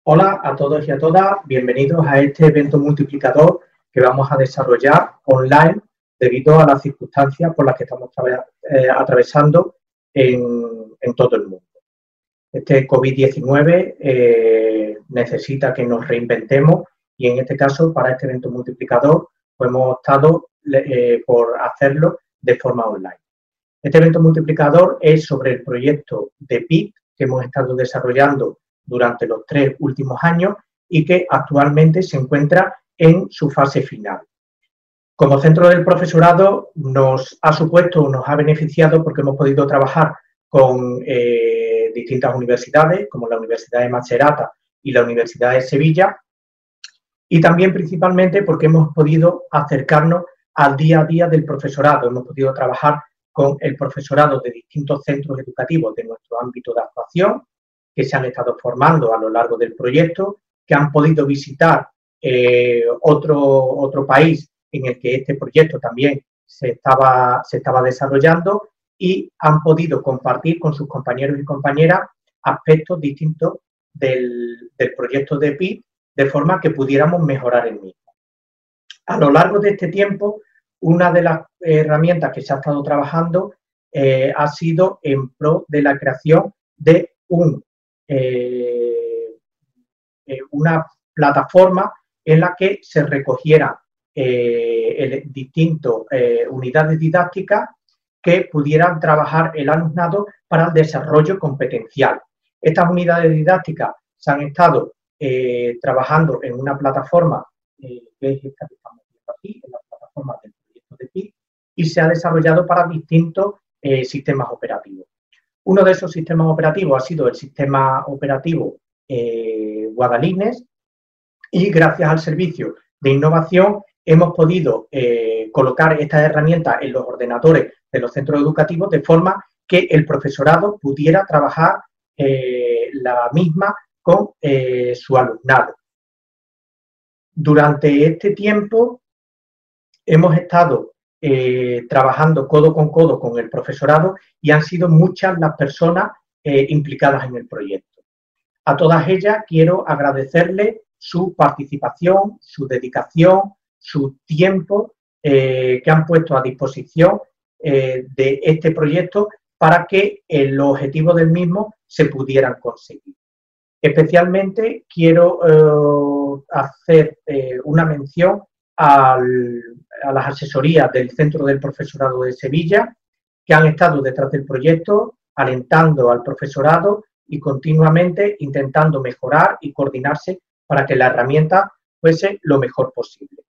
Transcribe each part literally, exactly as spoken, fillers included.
Hola a todos y a todas, bienvenidos a este evento multiplicador que vamos a desarrollar online debido a las circunstancias por las que estamos eh, atravesando en, en todo el mundo. Este COVID diecinueve eh, necesita que nos reinventemos y en este caso para este evento multiplicador pues hemos optado eh, por hacerlo de forma online. Este evento multiplicador es sobre el proyecto de P I C que hemos estado desarrollando durante los tres últimos años y que actualmente se encuentra en su fase final. Como centro del profesorado nos ha supuesto, nos ha beneficiado porque hemos podido trabajar con eh, distintas universidades, como la Universidad de Macerata y la Universidad de Sevilla, y también principalmente porque hemos podido acercarnos al día a día del profesorado. Hemos podido trabajar con el profesorado de distintos centros educativos de nuestro ámbito de actuación, que se han estado formando a lo largo del proyecto, que han podido visitar eh, otro, otro país en el que este proyecto también se estaba, se estaba desarrollando y han podido compartir con sus compañeros y compañeras aspectos distintos del, del proyecto de P I C, de forma que pudiéramos mejorar el mismo. A lo largo de este tiempo, una de las herramientas que se ha estado trabajando eh, ha sido en pro de la creación de un Eh, eh, una plataforma en la que se recogieran eh, distintas eh, unidades didácticas que pudieran trabajar el alumnado para el desarrollo competencial. Estas unidades didácticas se han estado eh, trabajando en una plataforma eh, que es esta que estamos viendo aquí, en la plataforma del proyecto de P I C, y se ha desarrollado para distintos eh, sistemas operativos. Uno de esos sistemas operativos ha sido el sistema operativo eh, Guadalines y gracias al servicio de innovación hemos podido eh, colocar estas herramientas en los ordenadores de los centros educativos de forma que el profesorado pudiera trabajar eh, la misma con eh, su alumnado. Durante este tiempo hemos estado Eh, trabajando codo con codo con el profesorado y han sido muchas las personas eh, implicadas en el proyecto. A todas ellas quiero agradecerles su participación, su dedicación, su tiempo eh, que han puesto a disposición eh, de este proyecto para que eh, los objetivos del mismo se pudieran conseguir. Especialmente quiero eh, hacer eh, una mención al, a las asesorías del Centro del Profesorado de Sevilla, que han estado detrás del proyecto, alentando al profesorado y continuamente intentando mejorar y coordinarse para que la herramienta fuese lo mejor posible.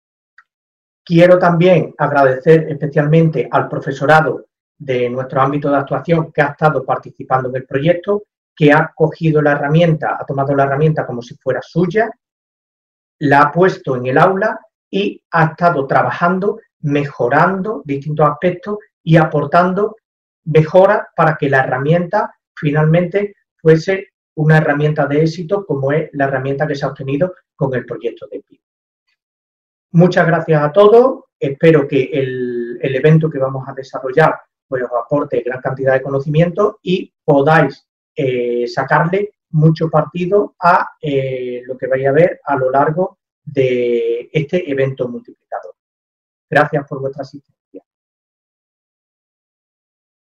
Quiero también agradecer especialmente al profesorado de nuestro ámbito de actuación que ha estado participando en el proyecto, que ha cogido la herramienta, ha tomado la herramienta como si fuera suya, la ha puesto en el aula y ha estado trabajando, mejorando distintos aspectos y aportando mejoras para que la herramienta finalmente fuese una herramienta de éxito como es la herramienta que se ha obtenido con el proyecto de P I C. Muchas gracias a todos, espero que el, el evento que vamos a desarrollar pues os aporte gran cantidad de conocimiento y podáis eh, sacarle mucho partido a eh, lo que vais a ver a lo largo de este evento multiplicador. Gracias por vuestra asistencia.